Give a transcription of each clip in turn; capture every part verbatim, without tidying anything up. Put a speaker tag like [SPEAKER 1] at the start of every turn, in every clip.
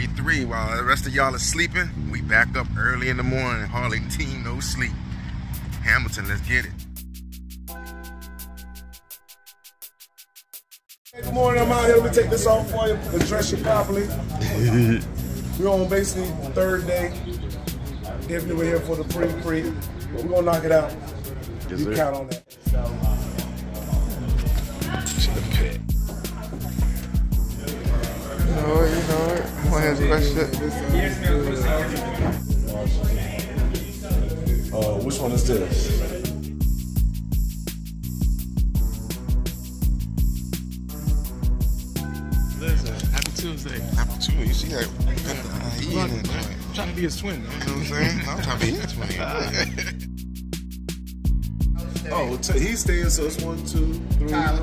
[SPEAKER 1] twenty-three. While the rest of y'all are sleeping, we back up early in the morning. Harley team, no sleep. Hamilton, let's get it.
[SPEAKER 2] Hey, good morning, I'm out here. Let me take this off for you and dress you properly. We're on basically the third day. Definitely we're here for the pre-pre. But we're gonna knock it out.
[SPEAKER 1] Yes,
[SPEAKER 2] you
[SPEAKER 1] sir.
[SPEAKER 2] count on that.
[SPEAKER 1] You know it, you know it. I'm gonna ask a question.
[SPEAKER 2] Uh, which one is this?
[SPEAKER 3] Listen, happy Tuesday.
[SPEAKER 1] Happy Tuesday. You see that? Uh, he in it, joint.
[SPEAKER 3] I'm trying to be his twin.
[SPEAKER 1] You know what I'm saying? I'm trying to be his twin.
[SPEAKER 2] Oh, t he's staying, so it's one, two, three. Tyler.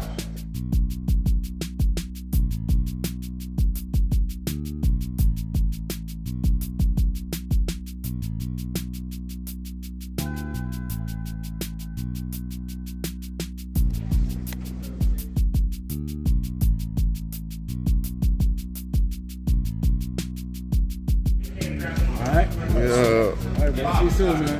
[SPEAKER 3] Alright.
[SPEAKER 1] Yeah.
[SPEAKER 3] Alright, man. See you soon, man.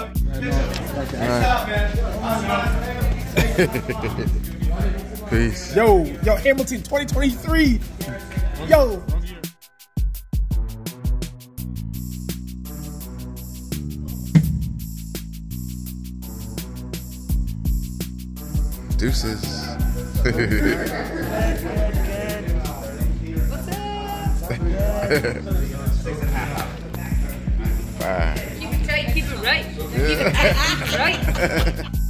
[SPEAKER 1] Peace.
[SPEAKER 3] Yo, yo, Hamilton twenty twenty-three. Yo.
[SPEAKER 1] Deuces. Bye.
[SPEAKER 4] Keep it tight, keep it right. Keep it right.